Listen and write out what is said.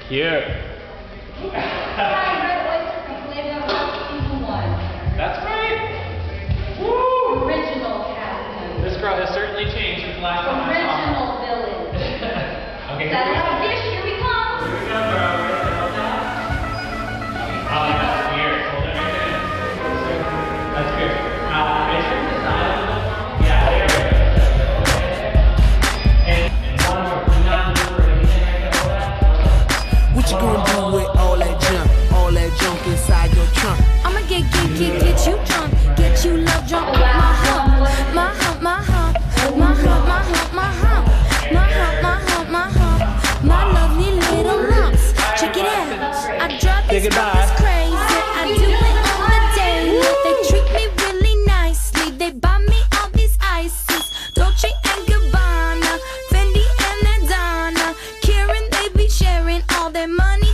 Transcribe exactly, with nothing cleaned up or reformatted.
Cute. Hi, Red Oyster from Flavor of Season one. That's right. Woo! Original captain. This girl has certainly changed since last time I saw her. Original villain. Okay, Set here we up go. dish, here we come. Here we go, bro. Ready to hold that? Oh, that's weird. Hold it right there. That's good. Uh, I should decide a little. Yeah, there we go. And, and one more. Do not move or anything right there. Hold that. What you gonna do with all that junk? All that junk inside your trunk? I'ma get, get, get, get you drunk. Get you love drunk with my hump. My hump, my hump. My hump, my hump, my hump. My hump, my hump, my hump. My lovely little lumps. Check it out. I drive these fuckers crazy. I do it on the daily. They treat me really nicely. They buy me all these ices. Dolce and Gabbana. Fendi and Adana. Karen, they be sharing all their money.